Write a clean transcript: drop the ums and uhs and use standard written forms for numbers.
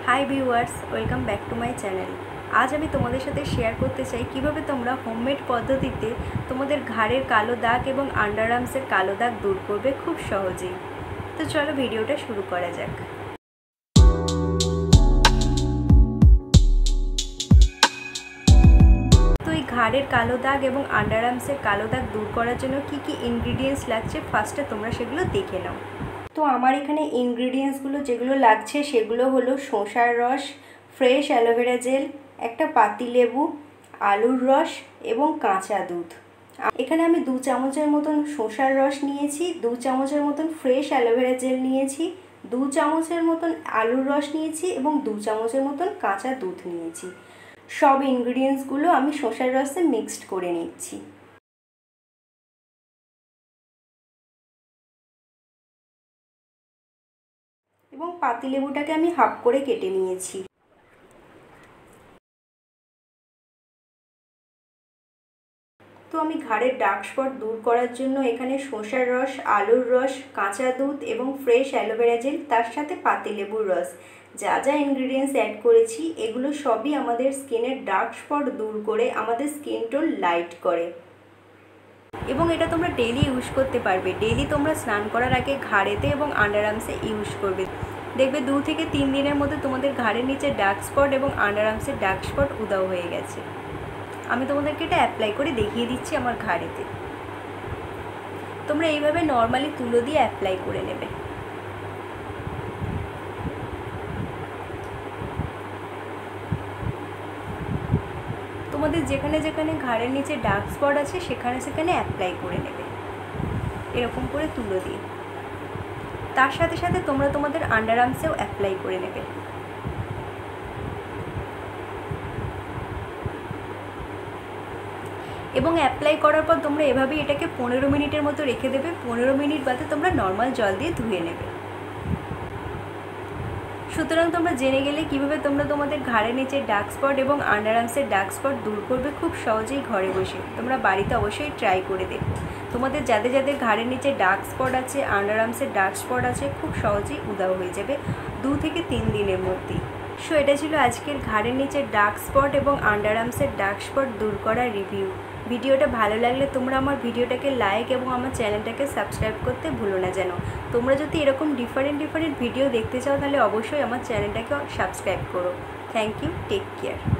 High viewers welcome back to my channel. आज আমি তোমাদের সাথে শেয়ার করতে চাই কিভাবে তোমরা হোমমেড পদ্ধতিতে তোমাদের ঘাড়ের কালো দাগ এবং আন্ডার আর্মসের কালো দাগ দূর করবে খুব সহজেই। তো চলো ভিডিওটা শুরু করা যাক। তো এই ঘাড়ের কালো দাগ এবং আন্ডার আর্মসের কালো দাগ দূর করার জন্য কি কি ইনগ্রিডিয়েন্টস লাগছে ফার্স্টে তোমরা সেগুলো দেখে নাও। তো আমার এখানে ইনগ্রিডিয়েন্টসগুলো যেগুলো লাগছে সেগুলো হলো শসার রস, ফ্রেশ অ্যালোভেরা জেল, একটা পাতিলেবু, আলুর রস এবং কাঁচা দুধ। এখানে আমি 2 চামচের মতন শসার রস নিয়েছি, 2 চামচের মতন ফ্রেশ অ্যালোভেরা জেল নিয়েছি, 2 চামচের মতন আলুর রস নিয়েছি এবং 2 চামচের মতন কাঁচা দুধ নিয়েছি। সব ইনগ্রিডিয়েন্টসগুলো আমি শসার রসে মিক্সড করে নিচ্ছি। এবং পাতিলেবুটাকে আমি হাফ করে কেটে নিয়েছি। তো আমি ঘাড়ের ডার্ক স্পট দূর করার জন্য এখানে শসার রস, আলুর রস, কাঁচা দুধ এবং ফ্রেশ অ্যালোভেরা জেল, তার সাথে পাতিলেবুর রস, যা যা ইনগ্রিডিয়েন্টস অ্যাড করেছি এগুলো সবই আমাদের স্কিনের ডার্ক স্পট দূর করে আমাদের স্কিন টোন লাইট করে। এবং এটা তোমরা ডেইলি ইউজ করতে পারবে। ডেইলি তোমরা স্নান করার আগে ঘাড়েতে এবং আন্ডার আর্মসে ইউজ করবে। দেখবে 2 থেকে 3 দিনের মধ্যে তোমাদের ঘাড়ের নিচে ডার্ক স্পট এবং আন্ডার আর্মসের ডার্ক স্পট উধাও হয়ে গেছে। আমি তোমাদেরকে এটা অ্যাপ্লাই করে দেখিয়ে দিচ্ছি আমার ঘাড়েতে। তোমরা এইভাবে নর্মালি তুলো দিয়ে অ্যাপ্লাই করে নেবে। তোমাদের যেখানে যেখানে ঘাড়ের নিচে ডার্ক স্পট আছে সেখানে সেখানে অ্যাপ্লাই করে নেবে এরকম করে তুলো দিয়ে। তার সাথে সাথে তোমরা তোমাদের আন্ডার আর্মসেও অ্যাপ্লাই করে নেবে। এবং অ্যাপ্লাই করার পর তোমরা এভাবেই এটাকে 15 মিনিটের মতো রেখে দেবে। 15 মিনিট বাদে তোমরা নর্মাল জল দিয়ে ধুয়ে নেবে। সুতরাং তোমরা জেনে গেলে কিভাবে তোমরা তোমাদের ঘাড়ের নিচে ডার্ক স্পট এবং আন্ডার আর্মসের ডার্ক স্পট দূর করবে খুব সহজেই ঘরে বসে। তোমরা বাড়িতে অবশ্যই ট্রাই করে দেখো। তোমাদের যাদের যাদের ঘাড়ের নিচে ডার্ক স্পট আছে, আন্ডার আর্মসের ডার্ক স্পট আছে, খুব সহজেই উধাও হয়ে যাবে 2 থেকে 3 দিনের মধ্যেই। সো এটা ছিল আজকের ঘাড়ের নিচে ডার্ক স্পট এবং আন্ডার আর্মসের ডার্ক স্পট দূর করার রিভিউ। ভিডিওটা ভালো লাগলে তোমরা আমার ভিডিওটাকে লাইক এবং আমার চ্যানেলটাকে সাবস্ক্রাইব করতে ভুলো না যেন। তোমরা যদি এরকম ডিফারেন্ট ভিডিও দেখতে চাও তাহলে অবশ্যই আমার চ্যানেলটাকে সাবস্ক্রাইব করো। Thank you, take care.